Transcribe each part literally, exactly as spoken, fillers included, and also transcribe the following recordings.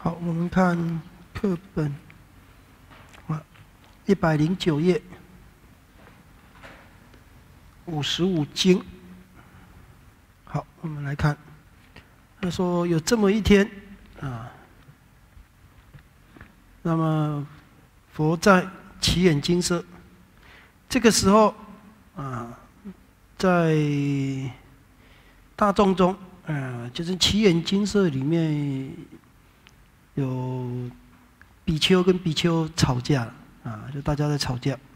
好，我们看课本啊，一百零九页，五十五经。好，我们来看，他说有这么一天啊，那么佛在祇眼精舍，这个时候啊，在大众中，啊，就是祇眼精舍里面。 有比丘跟比丘吵架啊，就大家在吵架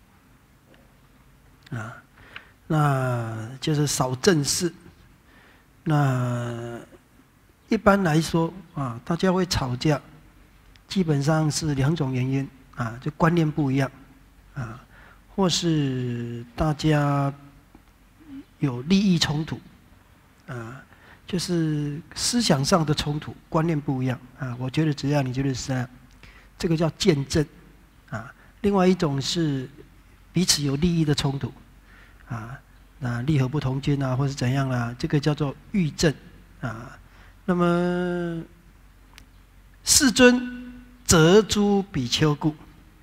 啊，那就是少正事。那一般来说啊，大家会吵架，基本上是两种原因啊，就观念不一样啊，或是大家有利益冲突啊。 就是思想上的冲突，观念不一样啊。我觉得这样，你觉得是这样，这个叫见证啊。另外一种是彼此有利益的冲突啊，那利合不同君啊，或是怎样啊，这个叫做欲证啊。那么世尊责诸比丘故，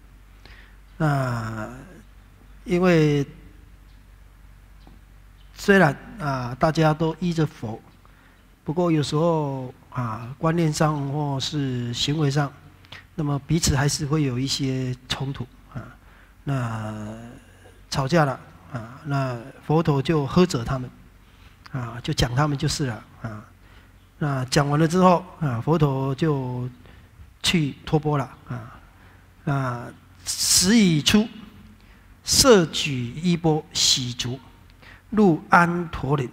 那因为虽然啊，大家都依着佛。 不过有时候啊，观念上或是行为上，那么彼此还是会有一些冲突啊。那吵架了啊，那佛陀就呵责他们啊，就讲他们就是了啊。那讲完了之后啊，佛陀就去托钵了啊。那时已出，摄举衣钵，洗足，入安陀林。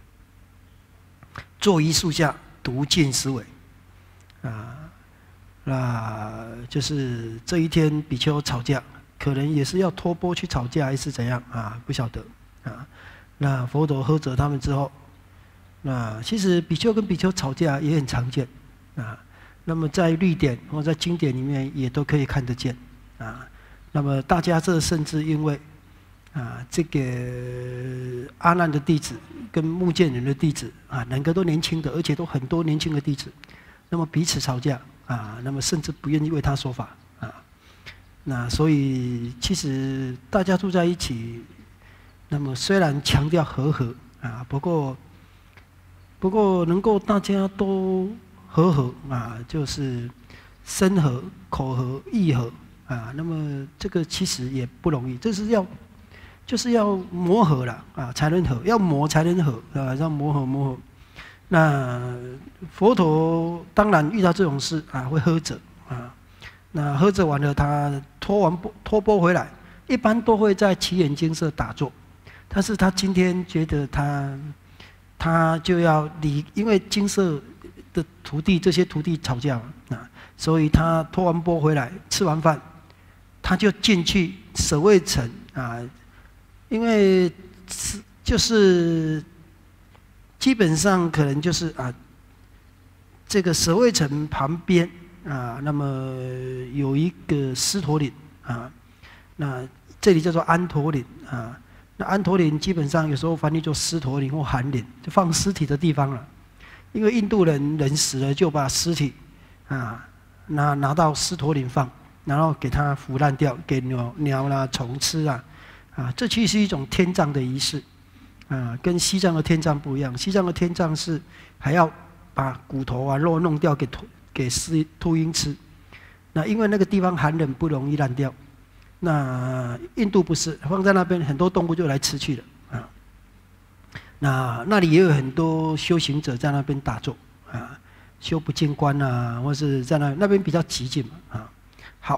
坐一树下，读尽思维，啊，那就是这一天比丘吵架，可能也是要托钵去吵架，还是怎样啊？不晓得啊。那佛陀呵责他们之后，那其实比丘跟比丘吵架也很常见啊。那么在律典或在经典里面也都可以看得见啊。那么大家这甚至因为。 啊，这个阿难的弟子跟目犍连的弟子啊，两个都年轻的，而且都很多年轻的弟子，那么彼此吵架啊，那么甚至不愿意为他说法啊。那所以其实大家住在一起，那么虽然强调和和啊，不过不过能够大家都和和啊，就是身和、口和、意和啊，那么这个其实也不容易，这是要。 就是要磨合了啊，才能合；要磨才能合啊，要磨合磨合。那佛陀当然遇到这种事啊，会呵责啊。那呵责完了，他托完钵托钵回来，一般都会在祇眼精舍打坐。但是他今天觉得他他就要离，因为精舍的徒弟这些徒弟吵架嘛啊，所以他托完钵回来，吃完饭，他就进去舍卫城啊。 因为是就是基本上可能就是啊，这个舍卫城旁边啊，那么有一个狮驼岭啊，那这里叫做安陀岭啊。那安陀岭基本上有时候翻译作狮驼岭或寒岭，就放尸体的地方了。因为印度人人死了就把尸体啊拿拿到狮驼岭放，然后给它腐烂掉，给鸟鸟啦、虫吃啊。 啊，这其实是一种天葬的仪式，啊，跟西藏的天葬不一样。西藏的天葬是还要把骨头啊、肉弄掉给秃给狮秃鹰吃。那因为那个地方寒冷，不容易烂掉。那印度不是，放在那边很多动物就来吃去了啊。那那里也有很多修行者在那边打坐啊，修不净观啊，或是在那那边比较寂静嘛啊。好，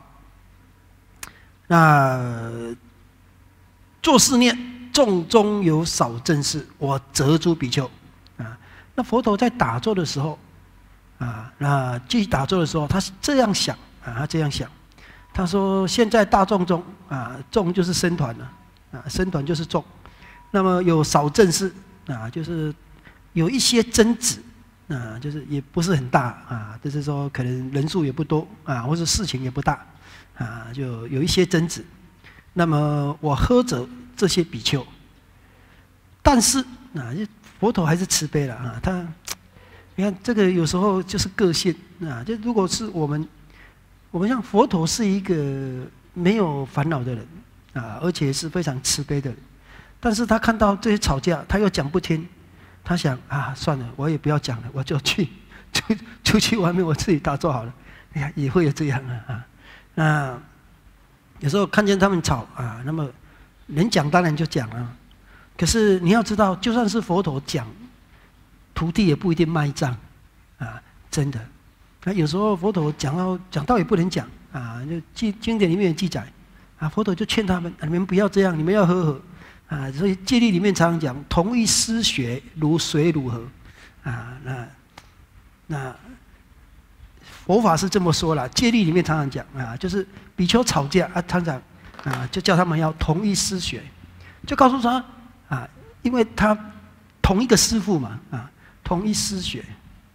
那。 作是念，众中有少正事，我责诸比丘。啊，那佛陀在打坐的时候，啊，那继续打坐的时候，他是这样想啊，他这样想，他说：现在大众中啊，众就是僧团了，啊，僧团就是众。那么有少正事啊，就是有一些争执啊，就是也不是很大啊，就是说可能人数也不多啊，或者事情也不大啊，就有一些争执。 那么我呵责这些比丘，但是啊，佛陀还是慈悲了啊，他你看这个有时候就是个性啊，就如果是我们，我们像佛陀是一个没有烦恼的人啊，而且是非常慈悲的人，但是他看到这些吵架，他又讲不听，他想啊，算了，我也不要讲了，我就去出出去外面我自己打坐好了。你看也会有这样啊啊，那有时候看见他们吵啊，那么能讲当然就讲啊，可是你要知道，就算是佛陀讲。徒弟也不一定卖账，啊，真的。那有时候佛陀讲到讲到也不能讲啊，就经经典里面有记载，啊，佛陀就劝他们，啊、你们不要这样，你们要和和，啊，所以戒律里面常常讲，同一师学如水乳和，啊，那那佛法是这么说了，戒律里面常常讲啊，就是比丘吵架啊，常常啊就叫他们要同一师学，就告诉他啊，因为他同一个师父嘛，啊。同一师学，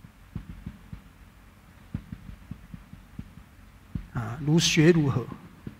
啊，如血如何？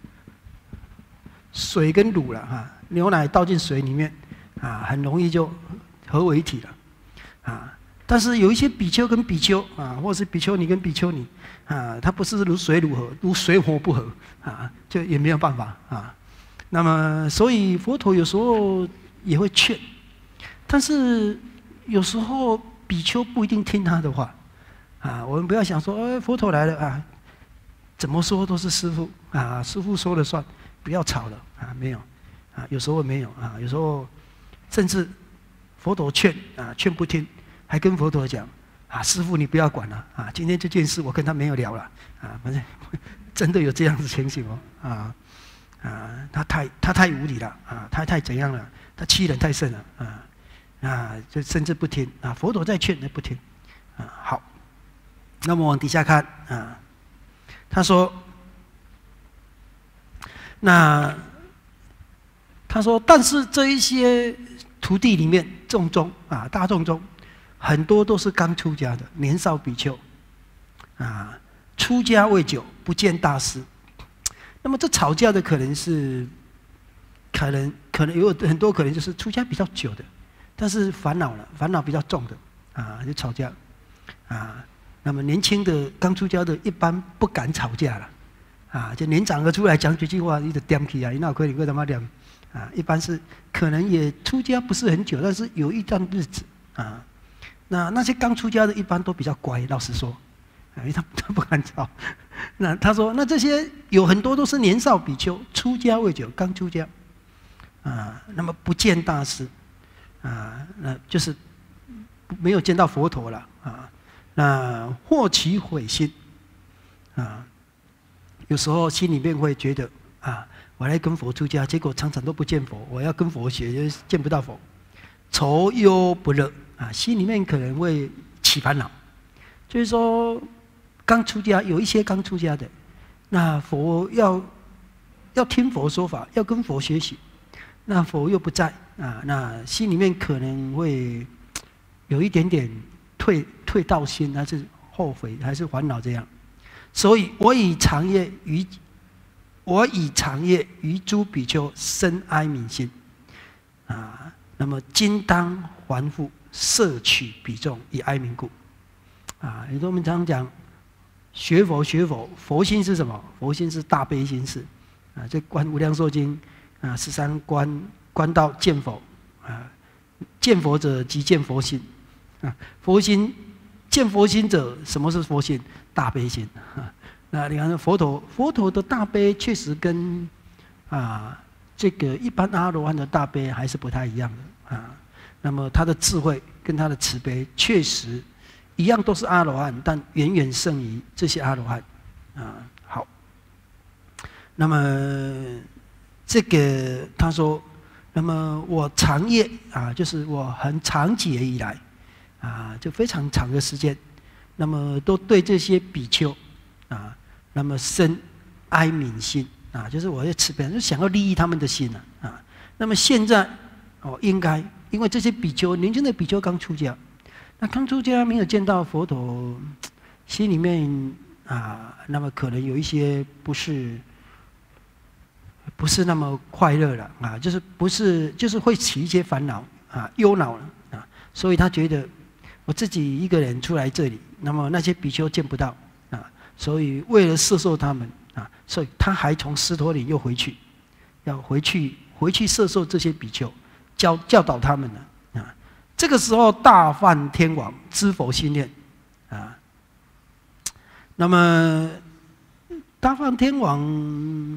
水跟乳了哈，牛奶倒进水里面，啊，很容易就合为一体了，啊。但是有一些比丘跟比丘啊，或是比丘尼跟比丘尼啊，它不是如水如何，如水火不合啊，就也没有办法啊。那么，所以佛陀有时候也会劝，但是有时候。比丘不一定听他的话，啊，我们不要想说，哎，佛陀来了啊，怎么说都是师父啊，师父说了算，不要吵了啊，没有，啊，有时候没有啊，有时候甚至佛陀劝啊，劝不听，还跟佛陀讲啊，师父你不要管了啊，今天这件事我跟他没有聊了啊，反正真的有这样子情形哦，啊啊，他太他太无理了啊，他太怎样了，他欺人太甚了啊。啊，就甚至不听啊！佛陀在劝，他不听啊。好，那么往底下看啊，他说，那他说，但是这一些徒弟里面，众中啊，大众中，很多都是刚出家的年少比丘啊，出家未久，不见大师。那么这吵架的可能是，可能可能有很多可能就是出家比较久的。但是烦恼了，烦恼比较重的啊，就吵架啊。那么年轻的刚出家的，一般不敢吵架了啊。就年长的出来讲几句话，你就点起啊，那可以为什么点啊？一般是可能也出家不是很久，但是有一段日子啊。那那些刚出家的，一般都比较乖，老实说，因为他他不敢吵。那他说，那这些有很多都是年少比丘，出家未久，刚出家啊，那么不见大师。啊，那就是没有见到佛陀了啊。那或起悔心啊，有时候心里面会觉得啊，我来跟佛出家，结果常常都不见佛，我要跟佛学，就见不到佛，愁忧不乐啊，心里面可能会起烦恼。就是说，刚出家有一些刚出家的，那佛要要听佛说法，要跟佛学习。那佛又不在啊，那心里面可能会有一点点退退道心，还是后悔，还是烦恼这样。所以我以长夜于我以长夜于诸比丘生哀悯心啊，那么今当还复摄取比众以哀悯故啊。也就是我们常常讲学佛学佛，佛心是什么？佛心是大悲心是啊。这《观无量寿经》。啊，十三观观到见佛啊，见佛者即见佛心啊。佛心见佛心者，什么是佛心？大悲心啊。那你看佛陀，佛陀的大悲确实跟啊这个一般阿罗汉的大悲还是不太一样的啊。那么他的智慧跟他的慈悲确实一样，都是阿罗汉，但远远胜于这些阿罗汉啊。好，那么。这个他说，那么我长夜啊，就是我很长期以来啊，就非常长的时间，那么都对这些比丘啊，那么生哀悯心啊，就是我要慈悲，就想要利益他们的心啊啊。那么现在哦，应该因为这些比丘年轻的比丘刚出家，那刚出家没有见到佛陀，心里面啊，那么可能有一些不是。不是那么快乐了啊，就是不是就是会起一些烦恼啊、忧恼了啊，所以他觉得我自己一个人出来这里，那么那些比丘见不到啊，所以为了摄受他们啊，所以他还从狮驼岭又回去，要回去回去摄受这些比丘，教教导他们了啊。这个时候，大梵天王知佛心念啊，那么大梵天王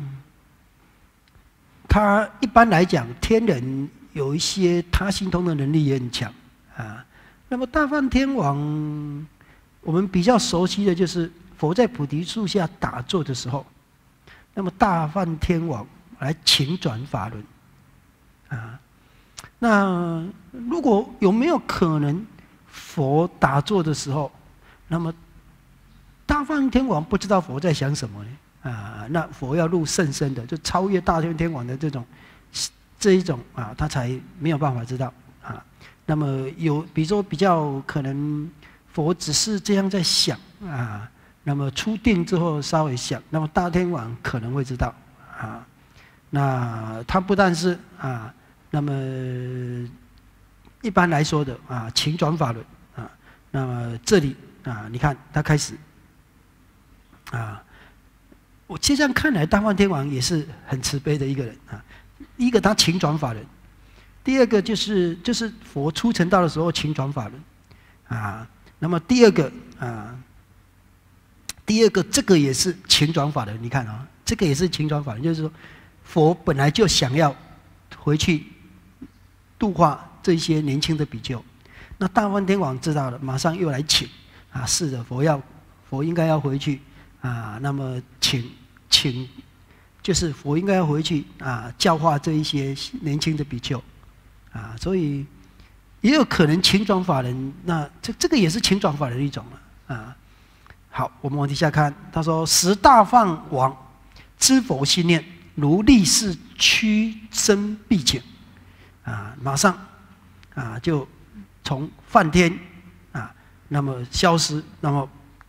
他一般来讲，天人有一些他心通的能力也很强啊。那么大梵天王，我们比较熟悉的就是佛在菩提树下打坐的时候，那么大梵天王来请转法轮啊。那如果有没有可能佛打坐的时候，那么大梵天王不知道佛在想什么呢？啊，那佛要入甚深的，就超越大梵天王的这种这一种啊，他才没有办法知道啊。那么有，比如说比较可能佛只是这样在想啊，那么出定之后稍微想，那么大天王可能会知道啊。那他不但是啊，那么一般来说的啊，请转法轮啊，那么这里啊，你看他开始啊，我这样看来，大梵天王也是很慈悲的一个人啊。一个他请转法轮。第二个就是就是佛出成道的时候请转法轮，啊，那么第二个啊，第二个这个也是请转法轮，你看啊，这个也是请转法轮，就是说佛本来就想要回去度化这些年轻的比丘，那大梵天王知道了，马上又来请啊，是的，佛要佛应该要回去啊，那么请请就是佛应该要回去啊，教化这一些年轻的比丘。啊，所以也有可能请转法轮，那这这个也是请转法轮的一种了啊。好，我们往底下看，他说：“十大梵王知佛心念，如力士屈身必请。”啊，马上啊就从梵天啊，那么消失，那么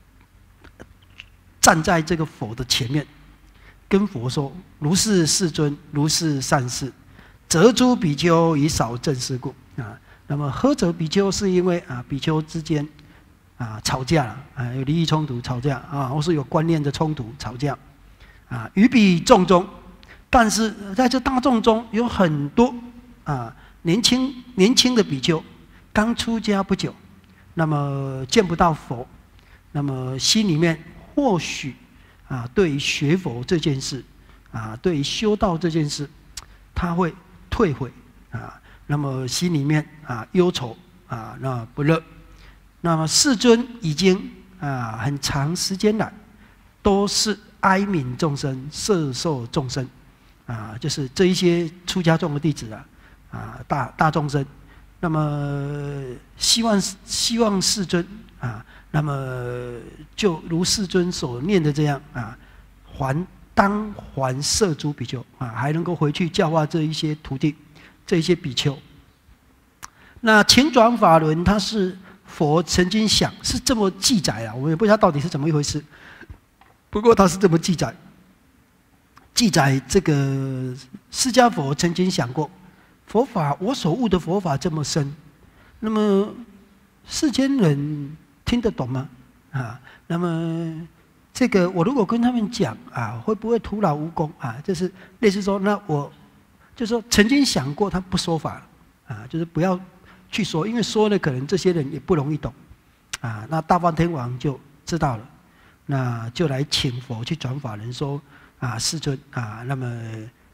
站在这个佛的前面，跟佛说：“如是世尊，如是善士。”择诸比丘以少正事故啊，那么呵责比丘是因为啊比丘之间啊吵架了啊，有利益冲突吵架啊，或是有观念的冲突吵架啊，于彼众中，但是在这大众中有很多啊年轻年轻的比丘刚出家不久，那么见不到佛，那么心里面或许啊对于学佛这件事啊，对于修道这件事，他会退悔啊，那么心里面啊忧愁啊，那不乐。那么世尊已经啊很长时间来，都是哀悯众生、摄受众生啊，就是这一些出家众的弟子啊，啊大大众生。那么希望希望世尊啊，那么就如世尊所念的这样啊，还。当还摄诸比丘啊，还能够回去教化这一些徒弟，这一些比丘。那请转法轮，它是佛曾经想是这么记载啊，我也不知道到底是怎么一回事。不过他是这么记载，记载这个释迦佛曾经想过，佛法我所悟的佛法这么深，那么世间人听得懂吗？啊，那么。这个我如果跟他们讲啊，会不会徒劳无功啊？就是类似说，那我就说曾经想过，他不说法啊，就是不要去说，因为说了可能这些人也不容易懂啊。那大梵天王就知道了，那就来请佛去转法轮说啊，世尊啊，那么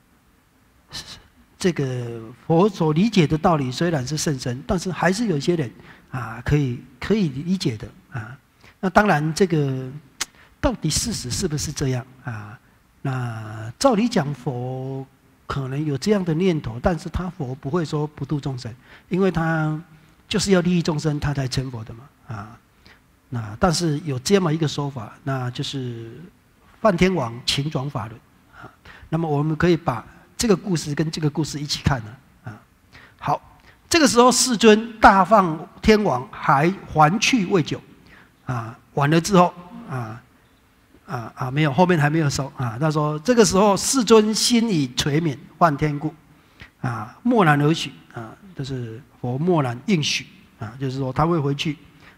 这个佛所理解的道理虽然是甚深，但是还是有些人啊可以可以理解的啊。那当然这个。到底事实是不是这样啊？那照理讲，佛可能有这样的念头，但是他佛不会说不度众生，因为他就是要利益众生，他才成佛的嘛啊。那但是有这么一个说法，那就是梵天王请转法轮啊。那么我们可以把这个故事跟这个故事一起看呢啊。好，这个时候世尊大梵天王还还去未久啊，完了之后啊。啊啊，没有，后面还没有收啊。他说，这个时候世尊心已垂悯梵天故，啊，默然而许啊，就是佛默然应许啊，就是说他会回去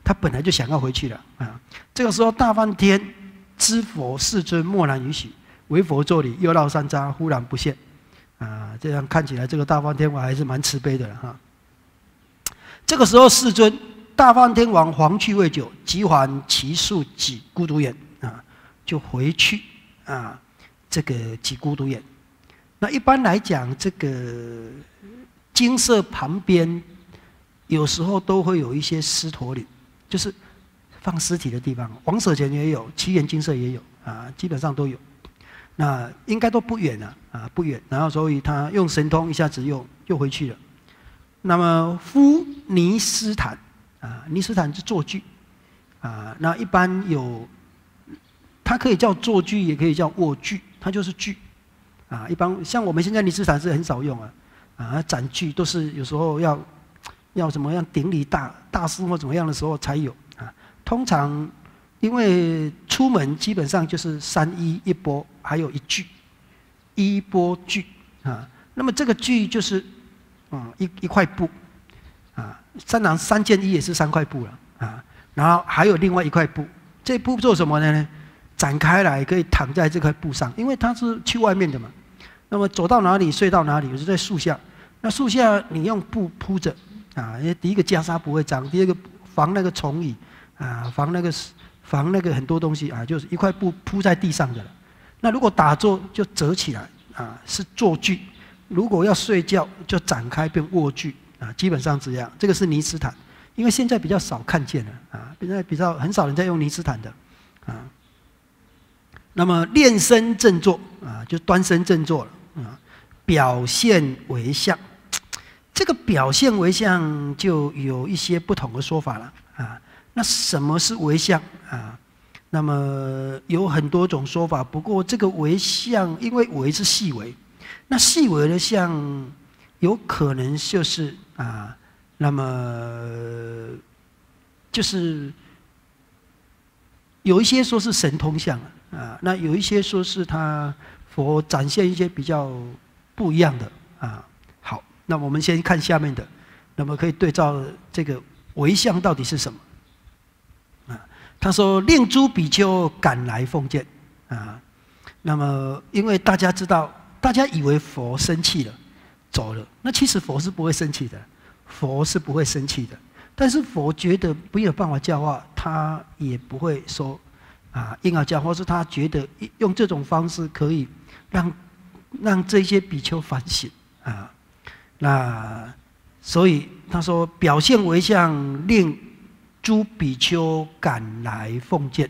他本来就想要回去了啊。这个时候，大梵天知佛世尊默然允许，为佛作礼，又绕三匝，忽然不现。啊，这样看起来，这个大梵天王还是蛮慈悲的了哈。这个时候，世尊大梵天王黄去未久，即还其宿己孤独园啊，就回去啊，这个己孤独园。那一般来讲，这个精舍旁边有时候都会有一些尸陀林，就是放尸体的地方。王舍前也有，祇园精舍也有啊，基本上都有。那应该都不远了啊，不远。然后所以他用神通一下子又又回去了。那么夫尼斯坦啊，尼斯坦是坐具啊，那一般有，它可以叫坐具，也可以叫卧具，它就是具。啊，一般像我们现在尼斯坦是很少用啊，啊，斩具都是有时候要要怎么样顶礼大大师或怎么样的时候才有啊。通常因为出门基本上就是三衣一钵，还有一具，衣钵具啊。那么这个具就是啊一一块布啊，三郎三件衣也是三块布了啊，然后还有另外一块布，这布做什么呢？展开来可以躺在这块布上，因为它是去外面的嘛。那么走到哪里睡到哪里，我就在树下。那树下你用布铺着啊，因为第一个袈裟不会脏，第二个防那个虫蚁啊，防那个防那个很多东西啊，就是一块布铺在地上的了。那如果打坐就折起来啊，是坐具；如果要睡觉就展开变卧具啊，基本上这样。这个是尼斯坦，因为现在比较少看见了啊，现在比较很少人在用尼斯坦的啊。那么练身正坐啊，就端身正坐了。啊，表现为相，这个表现为相就有一些不同的说法了啊。那什么是为相啊？那么有很多种说法，不过这个为相，因为为是细微，那细微的相有可能就是啊，那么就是有一些说是神通相啊，那有一些说是他。佛展现一些比较不一样的啊，好，那我们先看下面的，那么可以对照这个为相到底是什么啊？他说：“令诸比丘赶来奉见啊。”那么因为大家知道，大家以为佛生气了，走了，那其实佛是不会生气的，佛是不会生气的。但是佛觉得没有办法教化，他也不会说啊硬要教，或是他觉得用这种方式可以。让让这些比丘反省啊，那所以他说表现为相，令诸比丘赶来奉见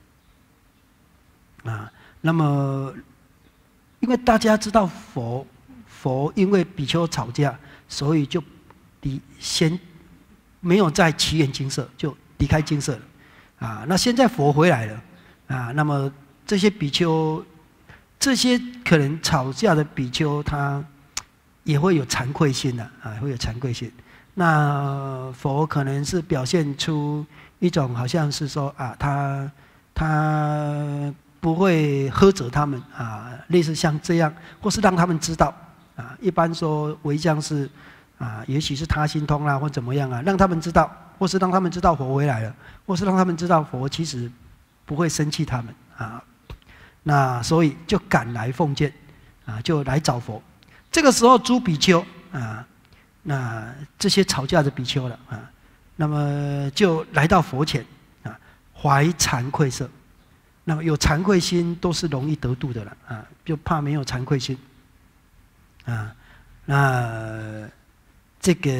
啊。那么，因为大家知道佛佛因为比丘吵架，所以就离先没有在祇园精舍，就离开精舍了啊。那现在佛回来了啊，那么这些比丘。这些可能吵架的比丘，他也会有惭愧心的啊，会有惭愧心。那佛可能是表现出一种好像是说啊，他他不会呵责他们啊，类似像这样，或是让他们知道啊。一般说为相是啊，也许是他心通啦，或怎么样啊，让他们知道，或是让他们知道佛回来了，或是让他们知道佛其实不会生气他们啊。那所以就赶来奉见，啊，就来找佛。这个时候，诸比丘啊，那这些吵架的比丘了啊，那么就来到佛前啊，怀惭愧色。那么有惭愧心都是容易得度的了啊，就怕没有惭愧心啊。那这个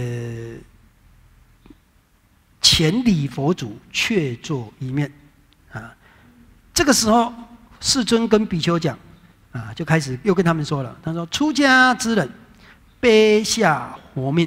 前礼佛祖，却坐一面啊。这个时候。世尊跟比丘讲，啊，就开始又跟他们说了。他说：“出家之人，卑下活命，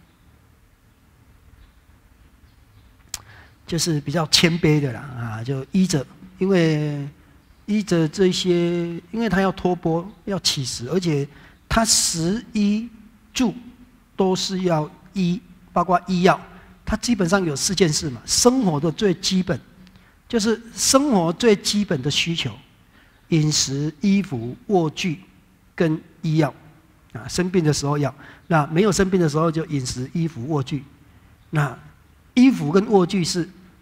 就是比较谦卑的啦，啊，就依着，因为依着这些，因为他要托钵，要乞食，而且他食衣住都是要医，包括医药，他基本上有四件事嘛，生活的最基本，就是生活最基本的需求。”饮食、衣服、卧具跟医药，啊，生病的时候要；那没有生病的时候就饮食、衣服、卧具。那衣服跟卧具是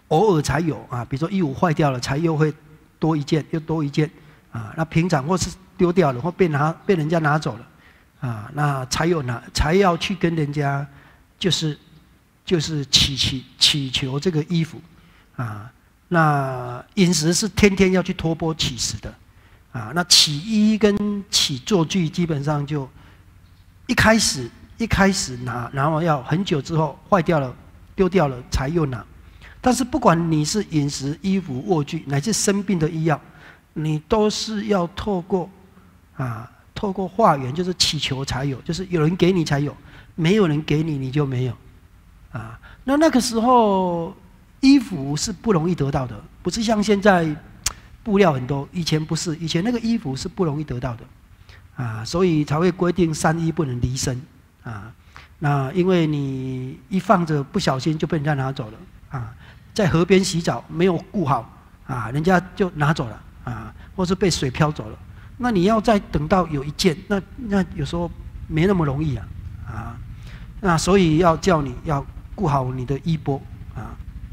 偶尔才有啊，比如说衣服坏掉了，才又会多一件，又多一件啊。那平常或是丢掉了，或被拿被人家拿走了啊，那才有拿才要去跟人家就是就是祈祈祈求这个衣服啊。那饮食是天天要去托钵乞食的啊。那起衣跟起坐具基本上就一开始一开始拿，然后要很久之后坏掉了丢掉了才又拿。但是不管你是饮食、衣服、卧具，乃至生病的医药，你都是要透过啊，透过化缘，就是祈求才有，就是有人给你才有，没有人给你你就没有啊。那那个时候衣服是不容易得到的，不是像现在布料很多，以前不是，以前那个衣服是不容易得到的啊，所以才会规定三衣不能离身啊。那因为你一放着，不小心就被人家拿走了啊。在河边洗澡没有顾好啊，人家就拿走了啊，或是被水漂走了。那你要再等到有一件，那那有时候没那么容易啊啊。那所以要叫你要顾好你的衣钵啊。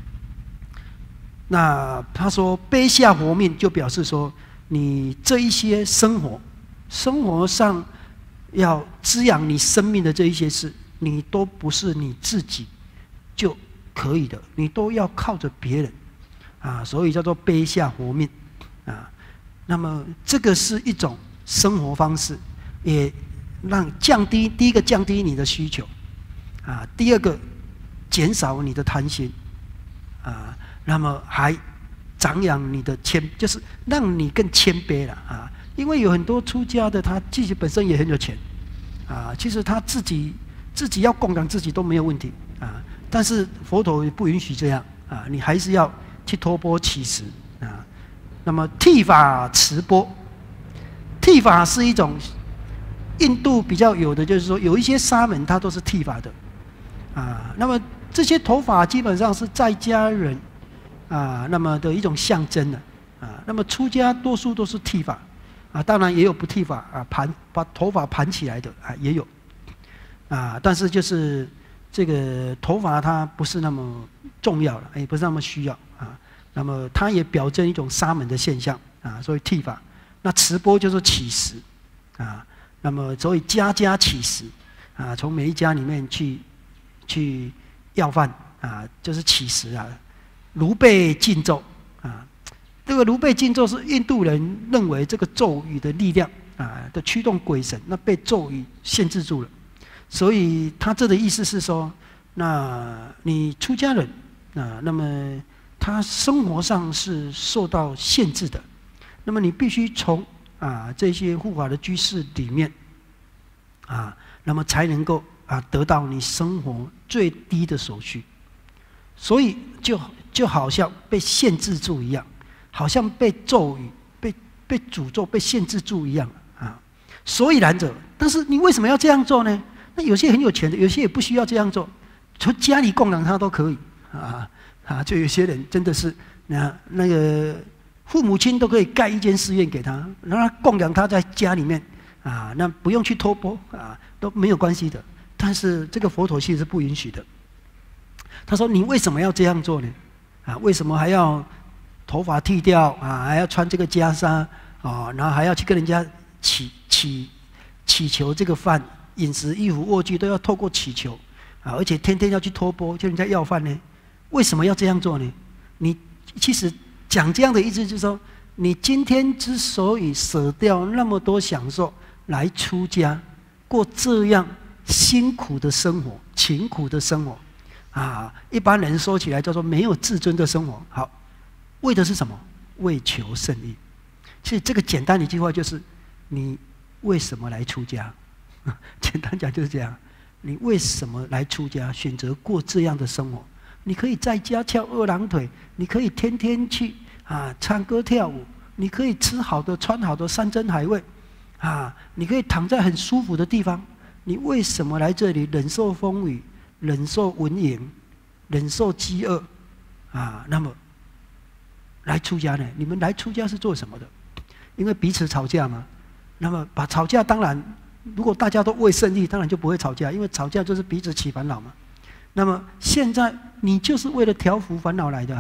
那他说卑下活命，就表示说你这一些生活，生活上要滋养你生命的这一些事，你都不是你自己就可以的，你都要靠着别人啊，所以叫做卑下活命啊。那么这个是一种生活方式，也让降低第一个降低你的需求啊，第二个减少你的贪心啊，那么还长养你的谦，就是让你更谦卑了啊。因为有很多出家的，他自己本身也很有钱啊，其实他自己自己要供养自己都没有问题啊。但是佛陀也不允许这样啊，你还是要去托钵乞食啊。那么剃法持钵，剃法是一种印度比较有的，就是说有一些沙门他都是剃法的啊。那么这些头发基本上是在家人啊，那么的一种象征的啊。那么出家多数都是剃发啊，当然也有不剃发啊，盘把头发盘起来的啊也有啊，但是就是。这个头发它不是那么重要了，也不是那么需要啊。那么它也表征一种沙门的现象啊，所以剃发。那持钵就是乞食啊。那么所以家家乞食啊，从每一家里面去去要饭啊，就是乞食啊。如被禁咒啊，这个如被禁咒是印度人认为这个咒语的力量啊的驱动鬼神，那被咒语限制住了。所以他这的意思是说，那你出家人啊，那么他生活上是受到限制的，那么你必须从啊这些护法的居士里面啊，那么才能够啊得到你生活最低的所需。所以就就好像被限制住一样，好像被咒语、被被诅咒、被限制住一样啊。所以然者，但是你为什么要这样做呢？那有些很有钱的，有些也不需要这样做，从家里供养他都可以啊啊！就有些人真的是那那个父母亲都可以盖一间寺院给他，让他供养他在家里面啊，那不用去托钵啊，都没有关系的。但是这个佛陀其实是不允许的。他说：“你为什么要这样做呢？啊，为什么还要头发剃掉啊？还要穿这个袈裟啊？然后还要去跟人家祈祈祈求这个饭？”饮食、衣服、卧具都要透过祈求啊，而且天天要去托钵，叫人家要饭呢？为什么要这样做呢？你其实讲这样的意思就是说，你今天之所以舍掉那么多享受来出家，过这样辛苦的生活、勤苦的生活啊，一般人说起来叫做没有自尊的生活。好，为的是什么？为求胜利。其实这个简单的一句话就是：你为什么来出家？简单讲就是这样，你为什么来出家？选择过这样的生活？你可以在家翘二郎腿，你可以天天去啊唱歌跳舞，你可以吃好的、穿好的山珍海味，啊，你可以躺在很舒服的地方。你为什么来这里忍受风雨、忍受蚊蝇、忍受饥饿？啊，那么来出家呢？你们来出家是做什么的？因为彼此吵架嘛。那么把吵架当然。如果大家都为胜利，当然就不会吵架，因为吵架就是彼此起烦恼嘛。那么现在你就是为了调伏烦恼来的啊，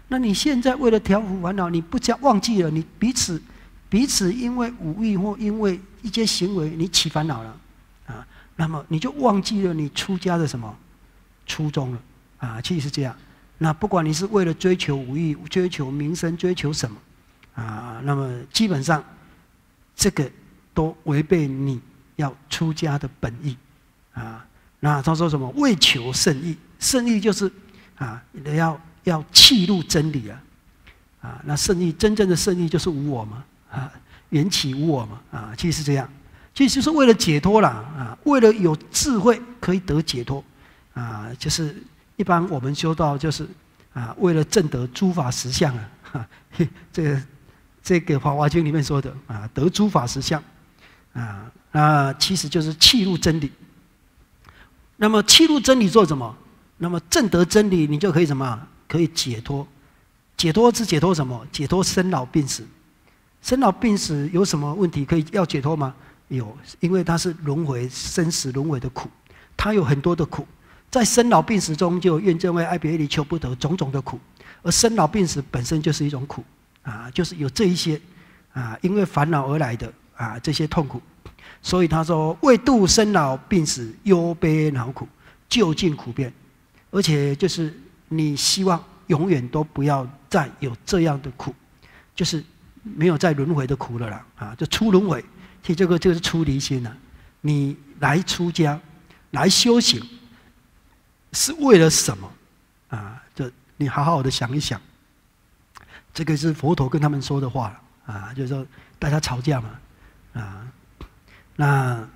那你现在为了调伏烦恼，你不加忘记了，你彼此彼此因为五欲或因为一些行为，你起烦恼了啊，那么你就忘记了你出家的什么初衷了啊，其实是这样。那不管你是为了追求五欲、追求名声、追求什么啊，那么基本上这个都违背你要出家的本意啊。那他说什么？为求圣意，圣意就是啊，要要契入真理啊，啊，那圣意真正的圣意就是无我嘛，啊，缘起无我嘛，啊，其实是这样，其实就是为了解脱啦，啊，为了有智慧可以得解脱，啊，就是一般我们修道就是啊，为了证得诸法实相啊，哈，这个这个《法华经》里面说的啊，得诸法实相，啊，那其实就是契入真理。那么契入真理做什么？那么证得真理，你就可以什么？可以解脱。解脱是解脱什么？解脱生老病死。生老病死有什么问题可以要解脱吗？有，因为它是轮回生死轮回的苦，它有很多的苦，在生老病死中就有怨憎会、爱别离、求不得种种的苦，而生老病死本身就是一种苦啊，就是有这一些啊，因为烦恼而来的啊这些痛苦。所以他说：“为度生老病死，忧悲恼苦，究竟苦变。”而且就是你希望永远都不要再有这样的苦，就是没有再轮回的苦了啦啊！就出轮回，其实这个就是出离心了。你来出家，来修行，是为了什么啊？就你好好的想一想。这个是佛陀跟他们说的话啊，就是说大家吵架嘛啊。那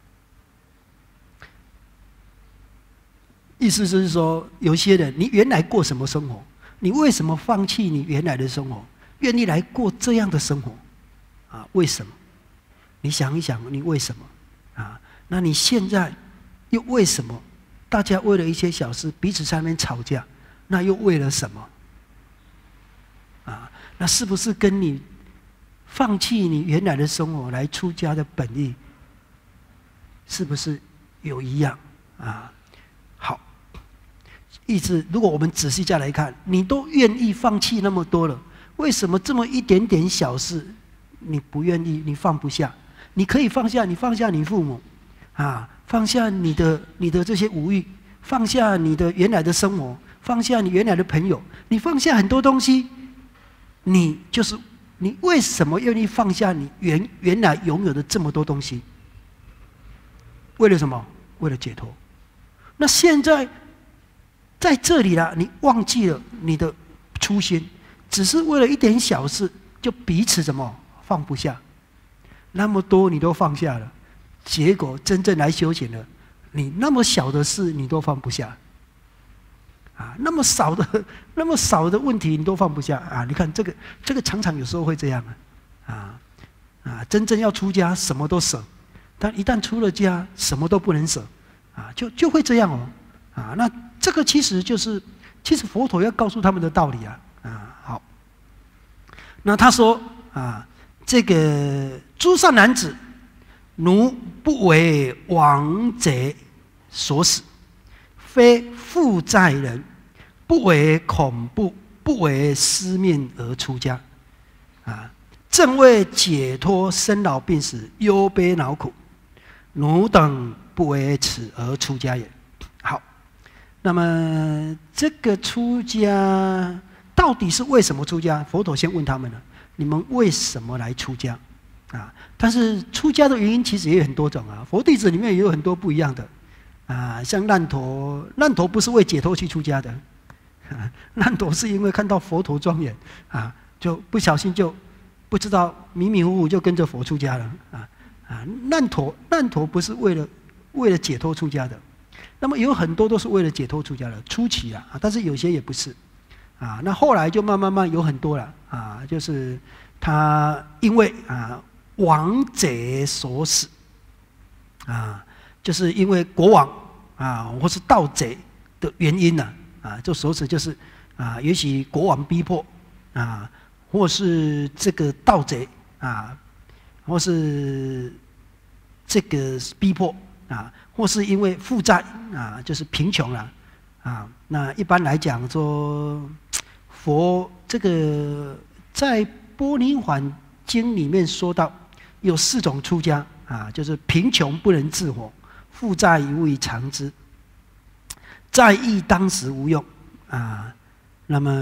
意思就是说，有些人你原来过什么生活，你为什么放弃你原来的生活，愿意来过这样的生活？啊，为什么？你想一想，你为什么？啊，那你现在又为什么？大家为了一些小事彼此在那边吵架，那又为了什么？啊，那是不是跟你放弃你原来的生活来出家的本意？是不是有一样啊？好，意思如果我们仔细再来看，你都愿意放弃那么多了，为什么这么一点点小事你不愿意，你放不下？你可以放下，你放下你父母啊，放下你的你的这些无欲，放下你的原来的生活，放下你原来的朋友，你放下很多东西，你就是你为什么愿意放下你原原来拥有的这么多东西？为了什么？为了解脱。那现在在这里了，你忘记了你的初心，只是为了一点小事，就彼此什么放不下，那么多你都放下了，结果真正来修行了，你那么小的事你都放不下，啊，那么少的那么少的问题你都放不下啊！你看这个这个常常有时候会这样啊，啊啊，真正要出家什么都舍。但一旦出了家，什么都不能舍，啊，就就会这样哦，啊，那这个其实就是，其实佛陀要告诉他们的道理啊，啊，好，那他说啊，这个诸善男子，奴不为亡贼所死，非负债人，不为恐怖，不为私命而出家，啊，正为解脱生老病死、忧悲恼苦。奴等不为此而出家也。好，那么这个出家到底是为什么出家？佛陀先问他们了：你们为什么来出家？啊，但是出家的原因其实也有很多种啊。佛弟子里面也有很多不一样的啊，像难陀，难陀不是为解脱去出家的，啊、难陀是因为看到佛陀庄严啊，就不小心就不知道迷迷糊糊就跟着佛出家了啊。啊，难陀难陀不是为了为了解脱出家的，那么有很多都是为了解脱出家的，初期啊，但是有些也不是，啊，那后来就慢慢慢有很多了啊，就是他因为啊亡贼所死，啊，就是因为国王啊或是盗贼的原因呢，啊，就所死就是啊，也许国王逼迫啊，或是这个盗贼啊。或是这个逼迫啊，或是因为负债啊，就是贫穷了啊。那一般来讲说， 佛这个在《般尼环经》里面说到，有四种出家啊，就是贫穷不能自活，负债无以偿之，在役当时无用啊。那么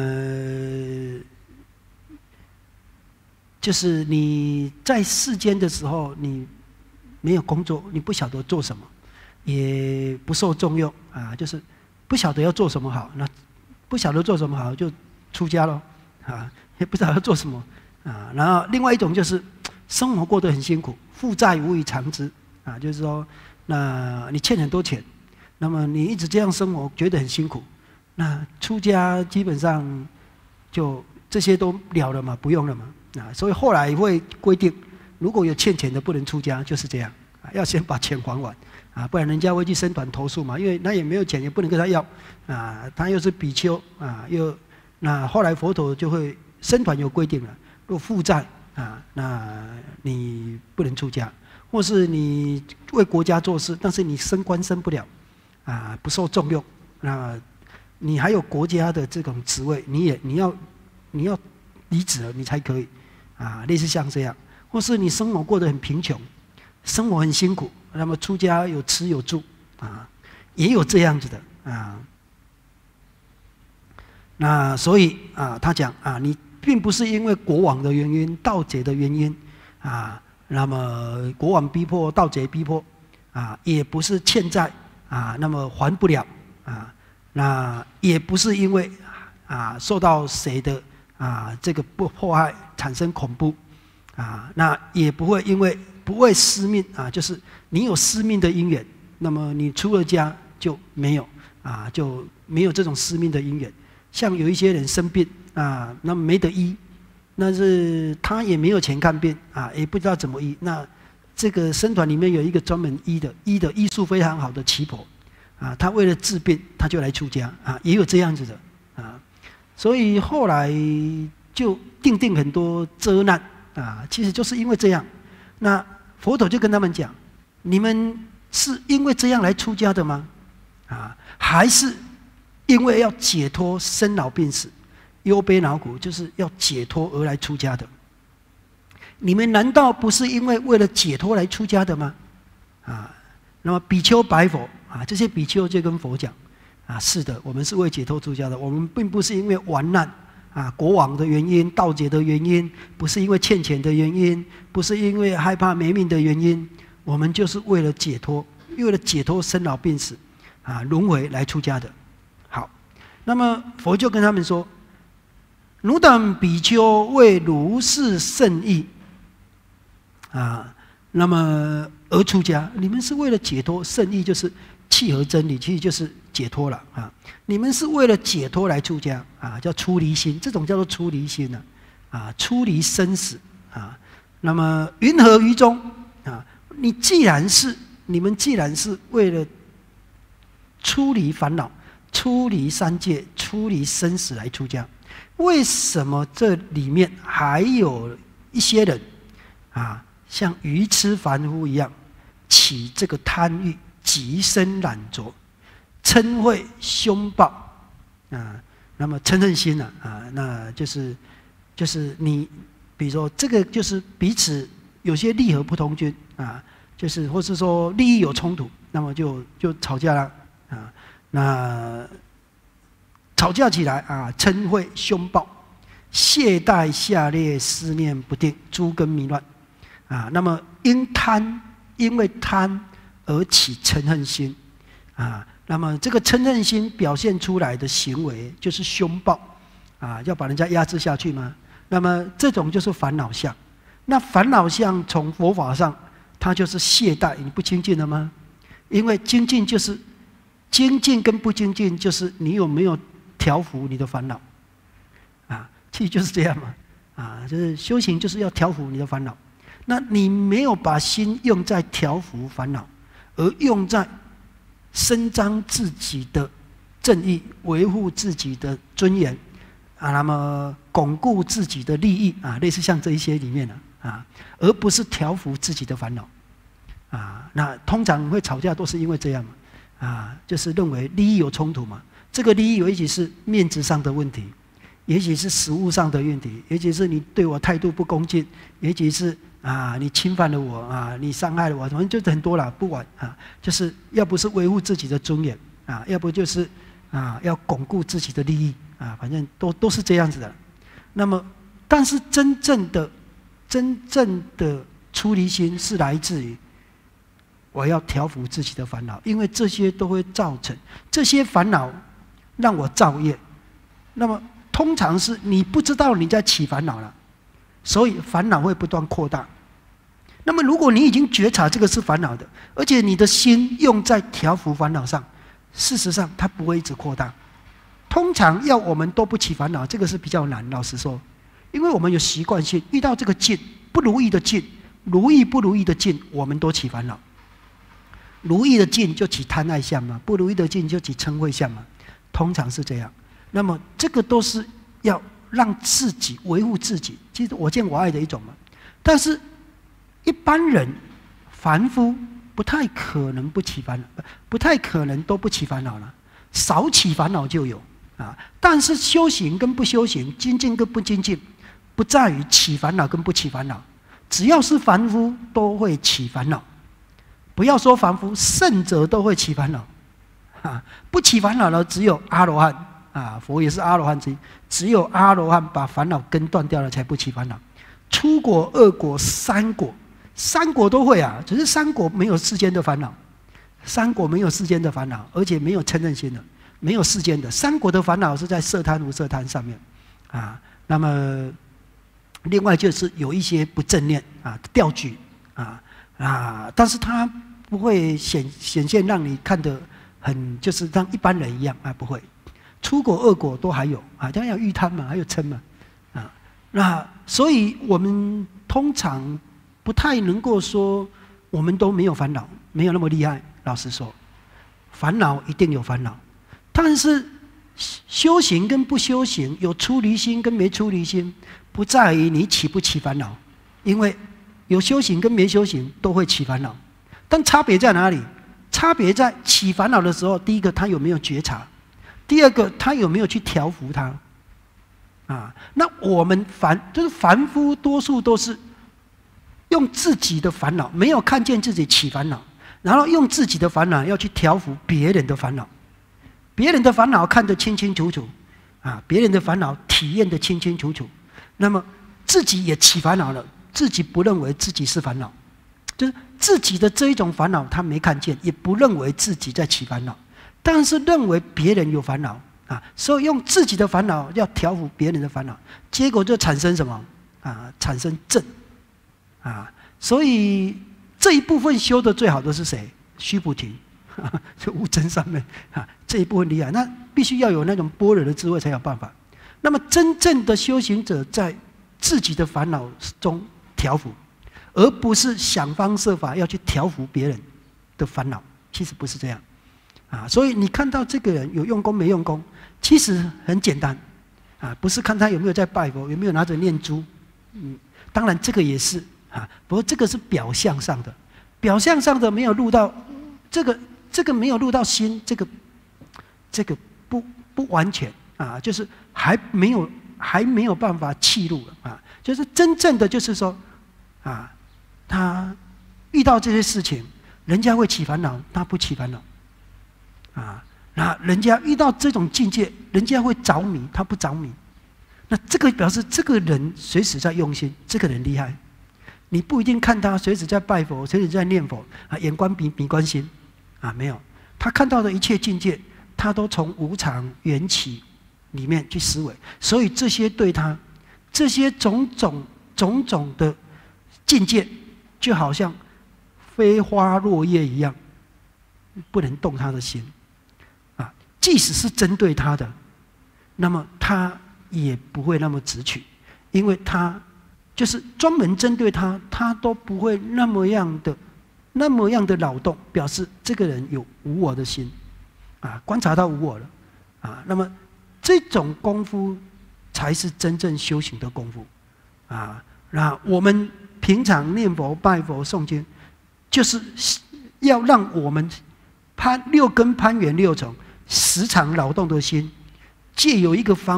就是你在世间的时候，你没有工作，你不晓得做什么，也不受重用啊，就是不晓得要做什么好，那不晓得做什么好就出家咯啊，也不知道要做什么啊。然后另外一种就是生活过得很辛苦，负债无以偿之啊，就是说，那你欠很多钱，那么你一直这样生活，觉得很辛苦，那出家基本上就这些都了了嘛，不用了嘛啊。所以后来会规定，如果有欠钱的不能出家，就是这样啊，要先把钱还完啊，不然人家会去僧团投诉嘛，因为他也没有钱，也不能跟他要啊，他又是比丘啊，又那后来佛陀就会僧团有规定了，如果负债啊，那你不能出家，或是你为国家做事，但是你升官升不了啊，不受重用，那你还有国家的这种职位，你也你要你要离职了，你才可以啊，类似像这样，或是你生活过得很贫穷，生活很辛苦，那么出家有吃有住啊，也有这样子的啊。那所以啊，他讲啊，你并不是因为国王的原因、盗贼的原因啊，那么国王逼迫、盗贼逼迫啊，也不是欠债啊，那么还不了啊，那也不是因为啊受到谁的啊这个不迫害产生恐怖啊，那也不会因为不为私命啊，就是你有私命的因缘，那么你出了家就没有啊，就没有这种私命的因缘。像有一些人生病啊，那没得医，那是他也没有钱看病啊，也不知道怎么医。那这个僧团里面有一个专门医的，医的医术非常好的奇婆啊，他为了治病，他就来出家啊，也有这样子的啊。所以后来就定定很多遮难啊，其实就是因为这样。那佛陀就跟他们讲：你们是因为这样来出家的吗？啊，还是因为要解脱生老病死、忧悲恼苦，就是要解脱而来出家的？你们难道不是因为为了解脱来出家的吗？啊，那么比丘白佛啊，这些比丘就跟佛讲：啊，是的，我们是为解脱出家的，我们并不是因为完难啊、国王的原因、盗贼的原因，不是因为欠钱的原因，不是因为害怕没命的原因，我们就是为了解脱，为了解脱生老病死啊、轮回来出家的。好，那么佛就跟他们说：汝等比丘为如是圣意啊，那么而出家，你们是为了解脱，圣意就是契合真理，其实就是解脱了啊！你们是为了解脱来出家啊，叫出离心，这种叫做出离心呢啊，出离生死啊。那么云何于中啊？你既然是你们既然是为了出离烦恼、出离三界、出离生死来出家，为什么这里面还有一些人啊，像愚痴凡夫一样，起这个贪欲？极深染着，嗔恚凶暴啊，那么嗔恨心啊啊，那就是就是你，比如说这个就是彼此有些利合不同君啊，就是或是说利益有冲突，那么就就吵架了啊。那吵架起来啊，嗔恚凶暴，懈怠下劣，思念不定，诸根迷乱啊。那么因贪，因为贪。而起嗔恨心啊，那么这个嗔恨心表现出来的行为就是凶暴啊，要把人家压制下去吗？那么这种就是烦恼相。那烦恼相从佛法上，它就是懈怠，你不精进了吗？因为精进就是精进跟不精进，就是你有没有调伏你的烦恼啊？其实就是这样嘛啊，就是修行就是要调伏你的烦恼。那你没有把心用在调伏烦恼，而用在伸张自己的正义、维护自己的尊严啊，那么巩固自己的利益啊，类似像这一些里面的啊，而不是调伏自己的烦恼啊。那通常会吵架都是因为这样嘛啊，就是认为利益有冲突嘛。这个利益有一些是面子上的问题， 也许是食物上的问题，也许是你对我态度不恭敬，也许是啊你侵犯了我啊，你伤害了我，反正就是很多了，不管啊，就是要不是维护自己的尊严啊，要不就是啊要巩固自己的利益啊，反正都都是这样子的。那么，但是真正的真正的出离心是来自于我要调伏自己的烦恼，因为这些都会造成这些烦恼让我造业。那么通常是你不知道你在起烦恼了，所以烦恼会不断扩大。那么如果你已经觉察这个是烦恼的，而且你的心用在调伏烦恼上，事实上它不会一直扩大。通常要我们都不起烦恼，这个是比较难，老实说，因为我们有习惯性，遇到这个境不如意的境，如意不如意的境，我们都起烦恼。如意的境就起贪爱相嘛，不如意的境就起嗔恚相嘛，通常是这样。那么这个都是要让自己维护自己，其实我见我爱的一种嘛。但是一般人凡夫不太可能不起烦恼，不太可能都不起烦恼了，少起烦恼就有啊。但是修行跟不修行，精进跟不精进，不在于起烦恼跟不起烦恼，只要是凡夫都会起烦恼。不要说凡夫，圣者都会起烦恼啊。不起烦恼的只有阿罗汉啊，佛也是阿罗汉之一，只有阿罗汉把烦恼根断掉了，才不起烦恼。初果、二果、三果，三果都会啊，只是三果没有世间的烦恼，三果没有世间的烦恼，而且没有嗔恨心的，没有世间的。三果的烦恼是在色贪、无色贪上面啊。那么另外就是有一些不正念啊、掉举啊啊，但是它不会显显现让你看得很就是像一般人一样啊，不会。初果、二果都还有啊，当然要欲贪嘛，还有嗔嘛啊。那所以我们通常不太能够说我们都没有烦恼，没有那么厉害。老实说，烦恼一定有烦恼，但是修行跟不修行，有出离心跟没出离心，不在于你起不起烦恼，因为有修行跟没修行都会起烦恼，但差别在哪里？差别在起烦恼的时候，第一个他有没有觉察，第二个他有没有去调伏他。啊，那我们凡就是凡夫，多数都是用自己的烦恼，没有看见自己起烦恼，然后用自己的烦恼要去调伏别人的烦恼，别人的烦恼看得清清楚楚，啊，别人的烦恼体验得清清楚楚，那么自己也起烦恼了，自己不认为自己是烦恼，就是自己的这一种烦恼他没看见，也不认为自己在起烦恼，但是认为别人有烦恼。啊，所以用自己的烦恼要调伏别人的烦恼，结果就产生什么？啊，产生正。啊，所以这一部分修的最好的是谁？须菩提，就无争上面啊，这一部分厉害，那必须要有那种般若的智慧才有办法。那么真正的修行者在自己的烦恼中调伏，而不是想方设法要去调伏别人的烦恼，其实不是这样。啊，所以你看到这个人有用功没用功，其实很简单，啊，不是看他有没有在拜佛，有没有拿着念珠，嗯，当然这个也是啊，不过这个是表象上的，表象上的没有入到这个这个没有入到心，这个这个不不完全啊，就是还没有还没有办法契入啊，就是真正的就是说啊，他遇到这些事情，人家会起烦恼，他不起烦恼。啊，那人家遇到这种境界，人家会着迷，他不着迷。那这个表示这个人随时在用心，这个人厉害。你不一定看他随时在拜佛，随时在念佛啊，眼观鼻，鼻观心啊，没有。他看到的一切境界，他都从无常缘起里面去思维，所以这些对他，这些种种种种的境界，就好像飞花落叶一样，不能动他的心。即使是针对他的，那么他也不会那么直取，因为他就是专门针对他，他都不会那么样的、那么样的扰动，表示这个人有无我的心，啊，观察到无我了，啊，那么这种功夫才是真正修行的功夫，啊，那我们平常念佛、拜佛、诵经，就是要让我们攀六根攀缘六尘。时常劳动的心，借有一个方法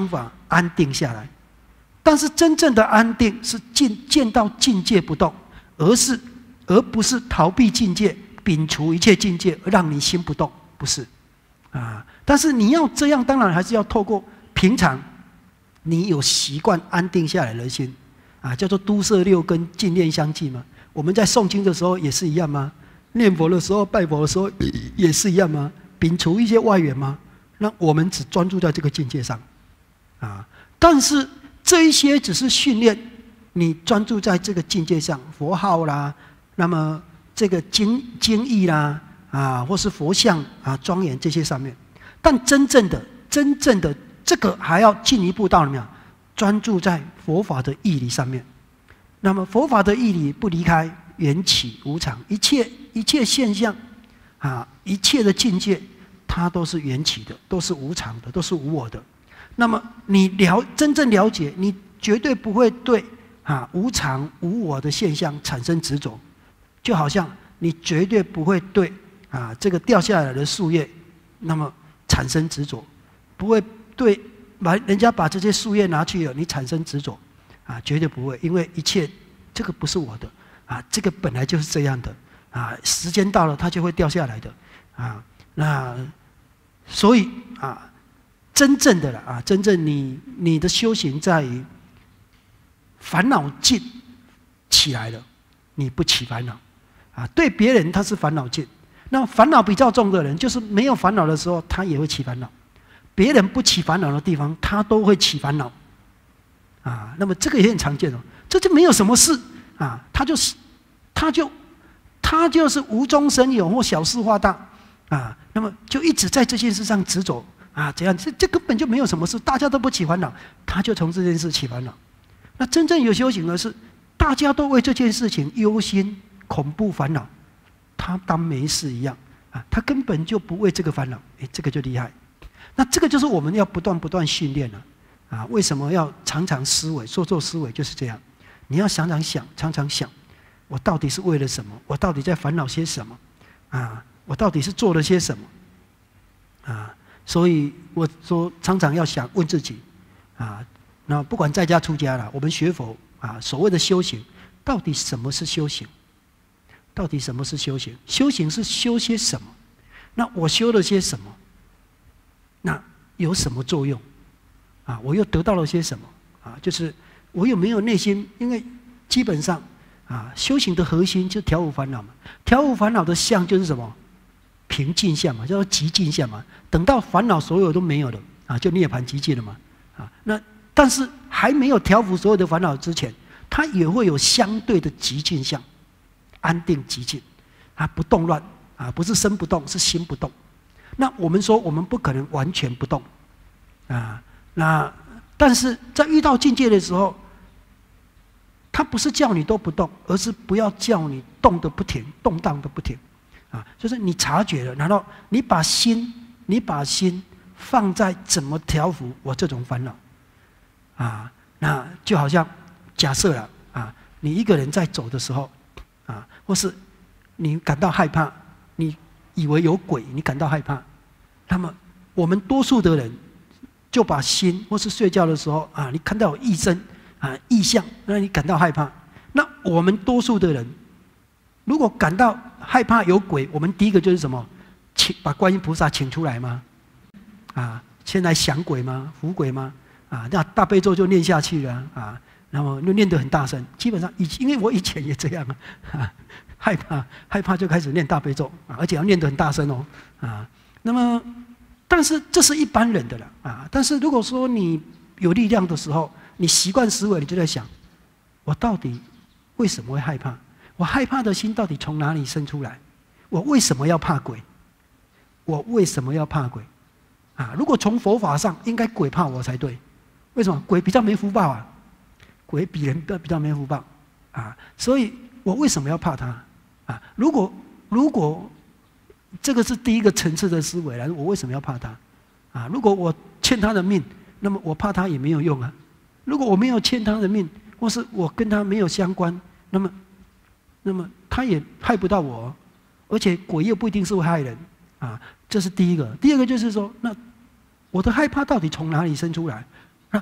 安定下来。但是真正的安定是见见到境界不动，而是而不是逃避境界，摒除一切境界，让你心不动，不是啊。但是你要这样，当然还是要透过平常你有习惯安定下来的心啊，叫做都摄六根，净念相继嘛。我们在诵经的时候也是一样吗？念佛的时候、拜佛的时候也是一样吗？摒除一些外缘吗？那我们只专注在这个境界上啊。但是这一些只是训练你专注在这个境界上，佛号啦，那么这个经经义啦，啊，或是佛像啊、庄严这些上面。但真正的、真正的这个还要进一步到了没有？专注在佛法的义理上面。那么佛法的义理不离开缘起无常，一切一切现象啊，一切的境界，它都是缘起的，都是无常的，都是无我的。那么你了真正了解，你绝对不会对啊无常无我的现象产生执着，就好像你绝对不会对啊这个掉下来的树叶，那么产生执着，不会对把人家把这些树叶拿去了，你产生执着，啊绝对不会，因为一切这个不是我的啊，这个本来就是这样的啊，时间到了它就会掉下来的啊，那所以啊。真正的了啊，真正你你的修行在于烦恼尽起来了，你不起烦恼啊。对别人他是烦恼尽，那烦恼比较重的人，就是没有烦恼的时候，他也会起烦恼。别人不起烦恼的地方，他都会起烦恼啊。那么这个也很常见哦，这就没有什么事啊，他就是他就他就是无中生有或小事化大啊，那么就一直在这件事上执着。啊，这样这这根本就没有什么事，大家都不起烦恼，他就从这件事起烦恼。那真正有修行的是，大家都为这件事情忧心、恐怖、烦恼，他当没事一样啊，他根本就不为这个烦恼，哎，这个就厉害。那这个就是我们要不断不断训练了啊。为什么要常常思维？说做思维就是这样，你要常常想，常常想，我到底是为了什么？我到底在烦恼些什么？啊，我到底是做了些什么？啊。所以我说，常常要想问自己，啊，那不管在家出家了，我们学佛啊，所谓的修行，到底什么是修行？到底什么是修行？修行是修些什么？那我修了些什么？那有什么作用？啊，我又得到了些什么？啊，就是我有没有内心？因为基本上啊，修行的核心就调伏烦恼嘛，调伏烦恼的相就是什么？平静相嘛，叫做极静相嘛。等到烦恼所有都没有了啊，就涅槃极静了嘛啊。那但是还没有调伏所有的烦恼之前，它也会有相对的极静相，安定极静啊，不动乱啊，不是身不动，是心不动。那我们说我们不可能完全不动啊，那但是在遇到境界的时候，它不是叫你都不动，而是不要叫你动得不停，动荡的不停。啊，就是你察觉了，然后你把心，你把心放在怎么调伏我这种烦恼，啊，那就好像假设了啊，你一个人在走的时候，啊，或是你感到害怕，你以为有鬼，你感到害怕，那么我们多数的人就把心，或是睡觉的时候啊，你看到有异声啊、异象，让你感到害怕。那我们多数的人，如果感到害怕有鬼，我们第一个就是什么？请把观音菩萨请出来吗？啊，先来降鬼吗？伏鬼吗？啊，那大悲咒就念下去了啊，然后就念得很大声。基本上以因为我以前也这样啊，啊害怕害怕就开始念大悲咒啊，而且要念得很大声哦啊。那么，但是这是一般人的了啊。但是如果说你有力量的时候，你习惯思维，你就在想，我到底为什么会害怕？我害怕的心到底从哪里生出来？我为什么要怕鬼？我为什么要怕鬼？啊，如果从佛法上，应该鬼怕我才对。为什么？鬼比较没福报啊，鬼比人比较没福报啊，所以我为什么要怕他？啊，如果如果这个是第一个层次的思维来，我为什么要怕他？啊，如果我欠他的命，那么我怕他也没有用啊。如果我没有欠他的命，或是我跟他没有相关，那么。那么他也害不到我，而且鬼又不一定是会害人啊，这是第一个。第二个就是说，那我的害怕到底从哪里生出来？那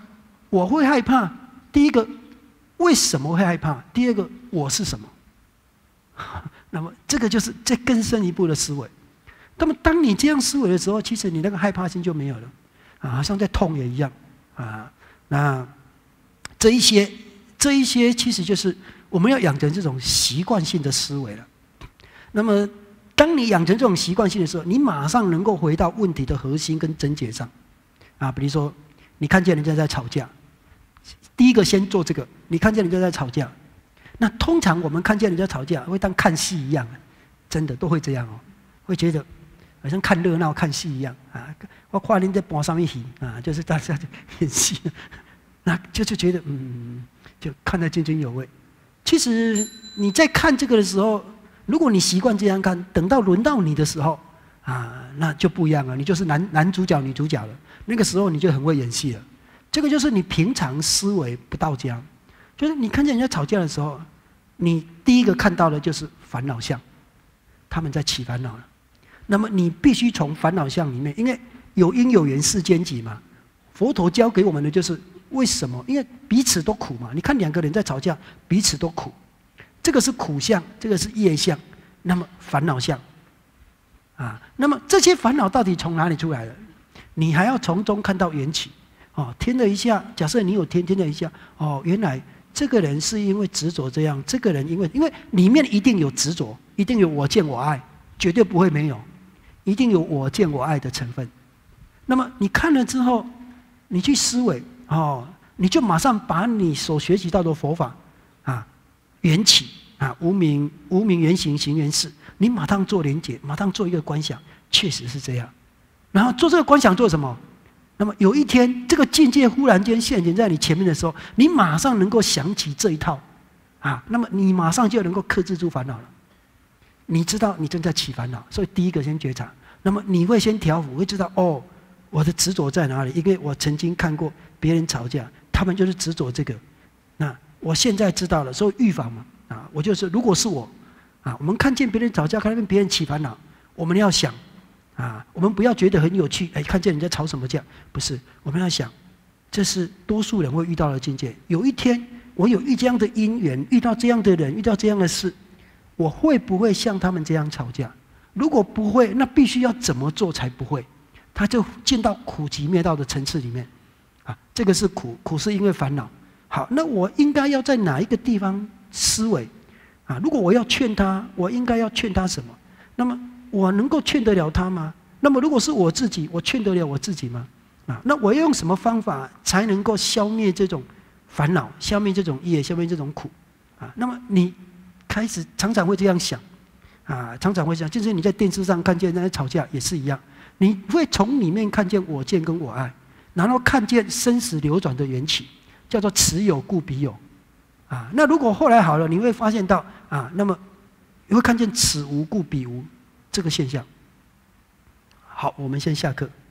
我会害怕，第一个为什么会害怕？第二个我是什么？那么这个就是再更深一步的思维。那么当你这样思维的时候，其实你那个害怕心就没有了，啊，好像在痛也一样啊。那这一些这一些其实就是我们要养成这种习惯性的思维了。那么当你养成这种习惯性的时候，你马上能够回到问题的核心跟症结上啊。比如说你看见人家在吵架，第一个先做这个，你看见人家在吵架，那通常我们看见人家吵架会当看戏一样，真的都会这样哦，会觉得好像看热闹看戏一样啊。我看您在播什么戏啊，就是大家演戏，那就就觉得嗯，就看得津津有味。其实你在看这个的时候，如果你习惯这样看，等到轮到你的时候啊，那就不一样了，你就是男男主角女主角了。那个时候你就很会演戏了。这个就是你平常思维不到家，就是你看见人家吵架的时候，你第一个看到的就是烦恼相，他们在起烦恼了。那么你必须从烦恼相里面，因为有因有缘世间集嘛，佛陀教给我们的就是为什么？因为彼此都苦嘛。你看两个人在吵架，彼此都苦，这个是苦相，这个是业相，那么烦恼相啊。那么这些烦恼到底从哪里出来的？你还要从中看到缘起。哦，听了一下，假设你有听听了一下，哦，原来这个人是因为执着这样，这个人因为因为里面一定有执着，一定有我见我爱，绝对不会没有，一定有我见我爱的成分。那么你看了之后，你去思维，哦，你就马上把你所学习到的佛法啊，缘起啊，无明无明缘行行缘事，你马上做连结，马上做一个观想，确实是这样。然后做这个观想做什么？那么有一天，这个境界忽然间现前在你前面的时候，你马上能够想起这一套，啊，那么你马上就能够克制住烦恼了。你知道你正在起烦恼，所以第一个先觉察。那么你会先调伏，会知道哦，我的执着在哪里？因为我曾经看过别人吵架，他们就是执着这个。那我现在知道了，所以预防嘛，啊，我就是如果是我，啊，我们看见别人吵架，看见别人起烦恼，我们要想。啊，我们不要觉得很有趣，哎，看见人家吵什么架，不是，我们要想，这是多数人会遇到的境界。有一天，我有遇这样的因缘，遇到这样的人，遇到这样的事，我会不会像他们这样吵架？如果不会，那必须要怎么做才不会？他就进到苦集灭道的层次里面，啊，这个是苦，苦是因为烦恼。好，那我应该要在哪一个地方思维？啊，如果我要劝他，我应该要劝他什么？那么我能够劝得了他吗？那么如果是我自己，我劝得了我自己吗？啊，那我要用什么方法才能够消灭这种烦恼，消灭这种业，消灭这种苦？啊，那么你开始常常会这样想，啊，常常会这样，就是你在电视上看见人家吵架也是一样，你会从里面看见我见跟我爱，然后看见生死流转的缘起，叫做此有故彼有。啊，那如果后来好了，你会发现到啊，那么你会看见此无故彼无。这个现象。好，我们先下课。